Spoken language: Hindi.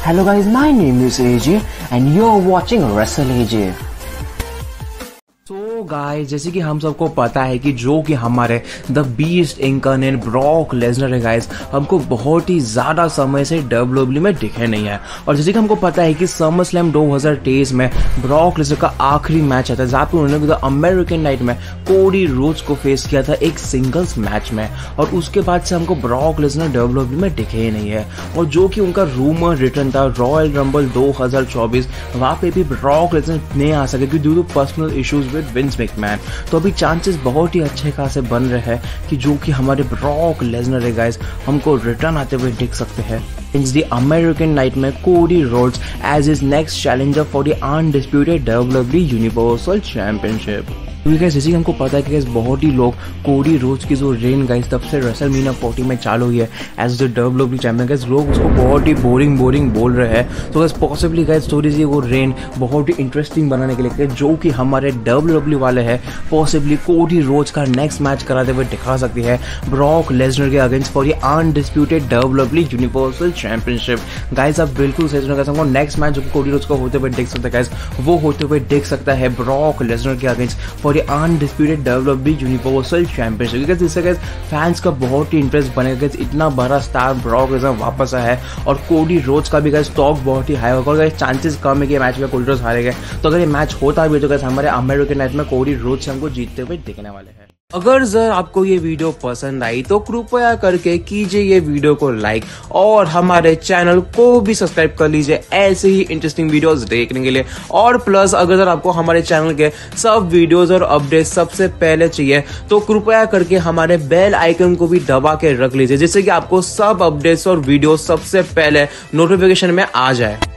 Hello guys, my name is AJ and you're watching Wrestle AJ. तो गाइस, जैसे कि हम सबको पता है कि जो कि हमारे the beast incarnate Brock Lesnar है गाइस, हमको बहुत ही ज़्यादा समय से डब्ल्यूडब्ल्यूई में दिखे नहीं है। और जैसे कि हमको पता है कि समर स्लैम 2023 में ब्रॉक लेसनर का आखिरी मैच आता है जहाँ पे उन्होंने द अमेरिकन नाइट में कोडी रोड्स को फेस किया था एक सिंगल्स मैच में, और उसके बाद से हमको ब्रॉक लेसनर डब्ल्यूडब्ल्यूई में दिखे ही नहीं है। और जो कि उनका रूमर रिटर्न था रॉयल रंबल 2024, वहाँ पे भी ब्रॉक लेसनर नहीं आ सके due to personal issues with Vince McMahon. तो अभी चांसेस बहुत ही अच्छे खासे बन रहे हैं कि जो कि हमारे ब्रॉक लेसनर है गाइस, हमको रिटर्न आते हुए देख सकते हैं इन द अमेरिकन नाइट में Cody Rhodes as his next challenger for the undisputed WWE Universal Championship. क्योंकि गाइस जैसे कि हमको पता है कि गाइस बहुत ही लोग कोडी रोड्स की जो रेन गाइस तब से रेसलमेनिया 40 में चालू हुई है as the WWE champion, guys लोग उसको बहुत ही बोरिंग बोल रहे हैं। तो गाइस पॉसिबली गाइस थोड़ी सी वो रेन बहुत ही इंटरेस्टिंग बनाने के लिए जो कि हमारे डब्ल्यूडब्ल्यूई वाले हैं पॉसिबली कोडी रोड्स का नेक्स्ट मैच कराते हुए दिखा सकती है ब्रॉक लेसनर के against for the undisputed WWE Universal Championship. Guys आप बिल्कुल सही सुना, हमको नेक्स्ट मैच जो कि कोडी रोड्स का होते हुए देख सकते हैं गाइस, वो होते हुए देख सकता है ब्रॉक लेसनर के against for undisputed WWE Universal Championship. क्योंकि इससे गाइस फैंस का बहुत ही इंटरेस्ट बनेगा गाइस, इतना बड़ा स्टार ब्रॉक लेसनर वापस आया है और कोडी रोड्स का भी गाइस स्टॉक बहुत ही हाई होगा। और गाइस चांसेस कम है कि मैच में कोडी रोड्स हारेंगे, तो अगर ये मैच होता भी तो गाइस हमारे अमेरिकन नाइट में कोडी रोड्स हमको जीतते हुए दिखने वाले हैं। अगर सर आपको ये वीडियो पसंद आई तो कृपया करके कीजिए ये वीडियो को लाइक और हमारे चैनल को भी सब्सक्राइब कर लीजिए ऐसे ही इंटरेस्टिंग वीडियोस देखने के लिए। और प्लस अगर सर आपको हमारे चैनल के सब वीडियोस और अपडेट सबसे पहले चाहिए तो कृपया करके हमारे बेल आइकन को भी दबा के रख लीजिए, जिससे कि आपको सब अपडेट्स और वीडियो सबसे पहले नोटिफिकेशन में आ जाए।